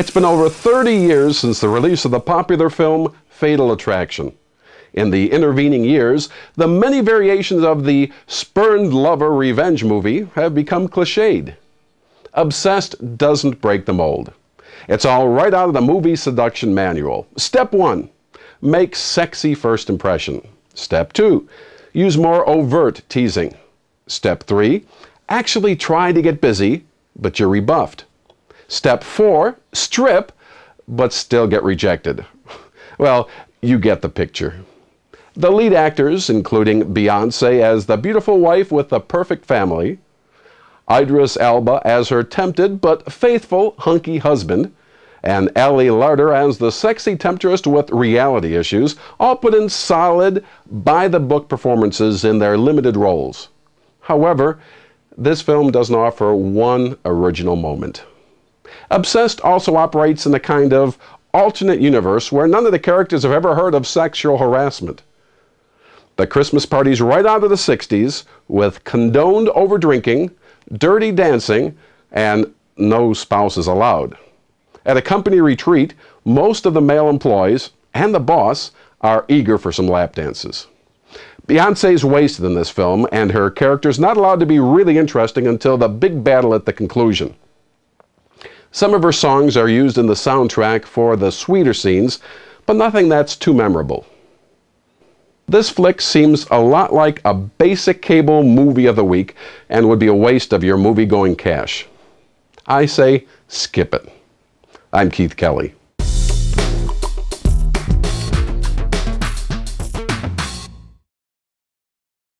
It's been over 30 years since the release of the popular film Fatal Attraction. In the intervening years, the many variations of the Spurned Lover Revenge Movie have become cliched. Obsessed doesn't break the mold. It's all right out of the Movie Seduction Manual. Step 1. Make sexy first impression. Step 2. Use more overt teasing. Step 3. Actually try to get busy, but you're rebuffed. Step 4. Strip, but still get rejected. Well, you get the picture. The lead actors, including Beyoncé as the beautiful wife with the perfect family, Idris Elba as her tempted but faithful hunky husband, and Ali Larter as the sexy temptress with reality issues, all put in solid, by-the-book performances in their limited roles. However, this film doesn't offer one original moment. Obsessed also operates in a kind of alternate universe where none of the characters have ever heard of sexual harassment. The Christmas party's right out of the 60s with condoned overdrinking, dirty dancing, and no spouses allowed. At a company retreat, most of the male employees and the boss are eager for some lap dances. Beyoncé's wasted in this film, and her character's not allowed to be really interesting until the big battle at the conclusion. Some of her songs are used in the soundtrack for the sweeter scenes, but nothing that's too memorable. This flick seems a lot like a basic cable movie of the week and would be a waste of your movie-going cash. I say skip it. I'm Keith Kelly.